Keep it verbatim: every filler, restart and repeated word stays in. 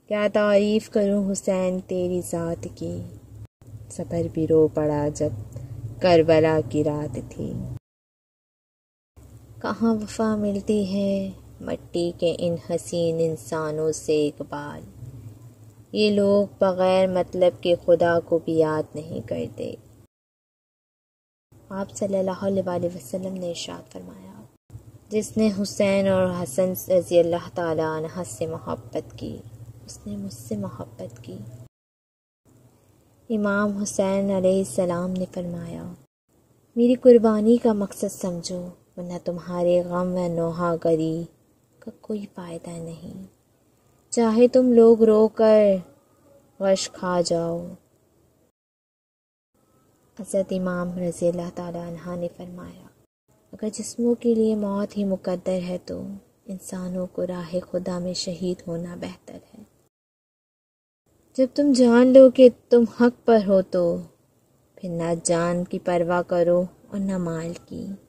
کیا تعریف کروں حسین تیری ذات کی، صبر بھی رو پڑا جب کربلا کی رات تھی۔ کہاں وفا ملتی ہے مٹی کے ان حسین انسانوں سے اقبال، یہ لوگ بغیر مطلب کے خدا کو بھی یاد نہیں کرتے۔ آپ صلی اللہ علیہ وآلہ وسلم نے ارشاد فرمایا، جس نے حسین اور حسن رضی اللہ تعالیٰ عنہ سے محبت کی اس نے مجھ سے محبت کی۔ امام حسین علیہ السلام نے فرمایا، میری قربانی کا مقصد سمجھو ورنہ تمہارے غم و نوحہ گری کا کوئی فائدہ نہیں، چاہے تم لوگ رو کر غش کھا جاؤ۔ حضرت امام رضی اللہ تعالیٰ عنہ نے فرمایا، اگر جسموں کے لیے موت ہی مقدر ہے تو انسانوں کو راہ خدا میں شہید ہونا بہتر ہے۔ جب تم جان لو کہ تم حق پر ہو تو پھر نہ جان کی پرواہ کرو اور نہ مال کی۔